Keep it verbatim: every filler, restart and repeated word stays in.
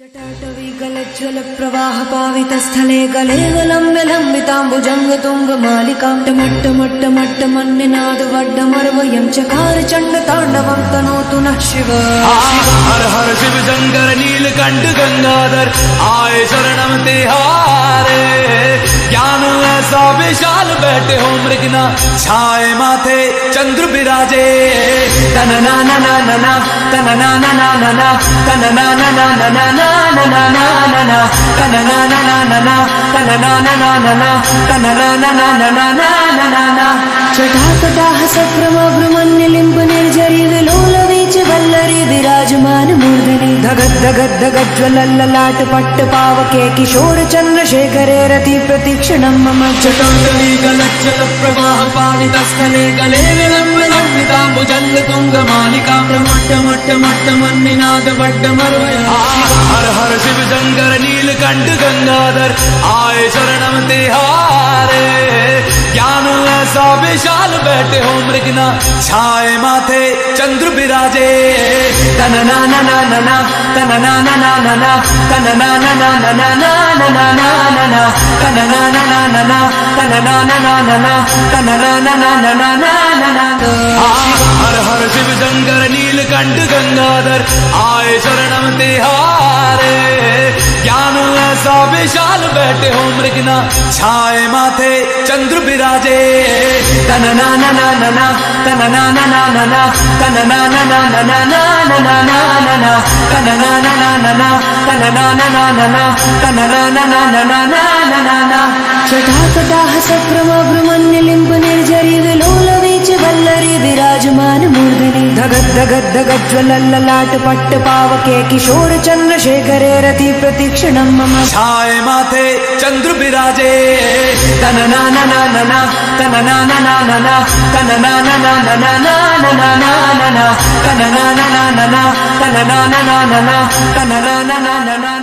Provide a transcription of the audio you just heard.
जटाटवीगलज्ज्वल प्रवाह पावितस्थले गले लम्ब्य लम्बिताम्बुजंग तुंग मालिकां टमट्ट मट्ट मट्ट मन्निनाद वड्डमर्वयं चकार चंड तांडवं तनोतु नः शिव। हर हर शिव शंकर नीलकंठ गंगाधर आए शरणम तिहारे। ज्ञान ऐसा विशाल बैठे हो मृगना छाए माथे चंद्र विराजे। तन ना ना ना ना ना तन ना ना ना ना ना तन ना ना ना ना ना ना ना ना ना ना तन ना ना ना ना ना तन ना ना ना ना ना तन ना ना ना ना ना ना ना ना। जटाकटाह सक्रमभ्रमण्यलिम्ब निर्झरी विलोलवीच वल्लरी विराजमान मूर्धनि धगद धगद धगद ज्वलल्ललाट पट्ट पावके किशोर चंद्रशेखरे रति प्रतीक्षणं मम। जटाटवीगलज्ज्वल प्रवाह पावितस्थले गले विलम्ब लम्बिताम्बुजंग तुंग मालिकां मट्ट मट्ट मट्ट मन्निनाद वड्डमर्वयं। हर हर शिव शंकर नीलकंठ गंगाधर आए शरणम तिहारे। ज्ञान ऐसा विशाल बैठे हो मृगना छाए माथे चंद्र विराजे। तन ना ना ना ना ना तन ना ना ना ना ना तन ना ना ना ना ना ना ना ना ना तन ना ना ना ना ना तन ना ना ना ना ना तन ना ना ना ना ना ना ना ना। हर हर शिव शंकर नीलकंठ गंगाधर आए शरणम तिहारे। ज्ञान ऐसा विशाल बैठे हो मृगना छाए माथे चंद्र विराजे। तन ना ना ना ना ना तन ना ना ना ना ना तन ना ना ना ना ना ना ना ना ना तन ना ना ना ना ना तन ना ना ना ना ना तन ना ना ना ना ना ना ना। जटाकटाह सक्रमभ्रमण्यलिम्ब निर्झरी विलोलवीच वल्लरी विराजमान मूर्धनि धगद धगद धगद ज्वलल्ललाट पट्ट पावके किशोर चंद्रशेखरे रति प्रतीक्षणं मम। छाए माथे चंद्र विराजे। तन ना ना ना ना ना तन ना ना ना ना ना तन ना ना ना ना ना ना ना ना ना तन ना ना ना ना ना तन ना ना ना ना ना तन ना ना ना ना ना।